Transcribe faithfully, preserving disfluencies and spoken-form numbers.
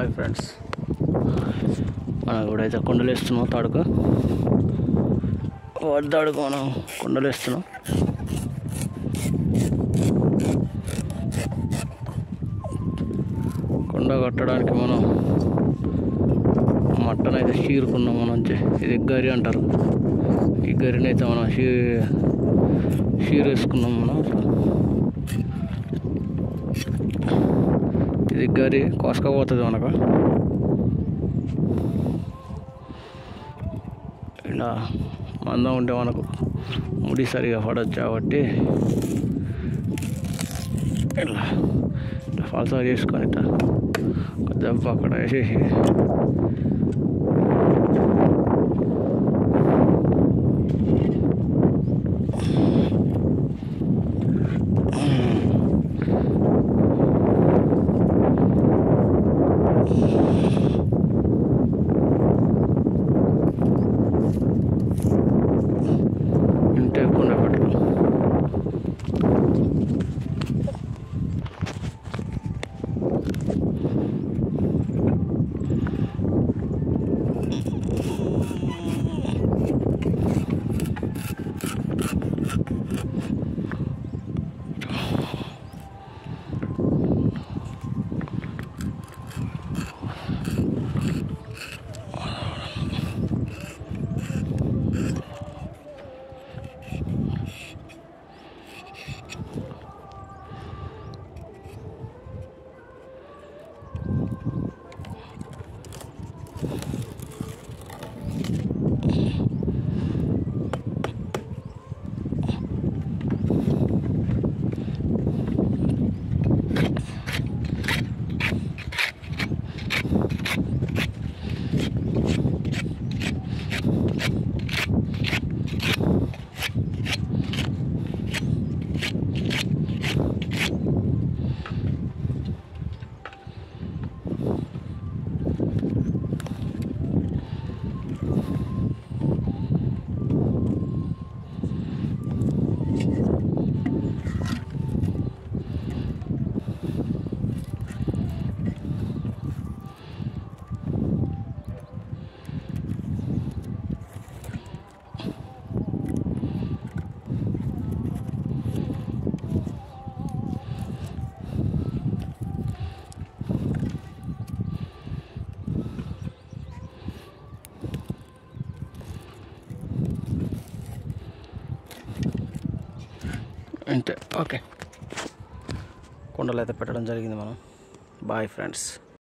Bye friends. మనం ఇప్పుడైతే కుండలు వేస్తున్నాం. తాడుకు వద్దాడుకు మనం కుండలు వేస్తున్నాం. కుండ కట్టడానికి మనం మట్టను అయితే చీరుకున్నాం. మనం ఇది గరి అంటారు. ఈ గరిని అయితే మనం చీ చీర వేసుకున్నాం. మనం ఇది గరి కోసుకపోతుంది మనకు. ఇలా మందం ఉంటే మనకు ముడి సరిగా పడవచ్చు కాబట్టి ఇలా ఇట్లా ఫాల్సా చేసుకొని ఇట్లా దెబ్బ అక్కడ వేసేసి ఇంటే కుండ పెట్టడం. అంతే. ఓకే, కుండలు అయితే పెట్టడం జరిగింది మనం. Bye friends.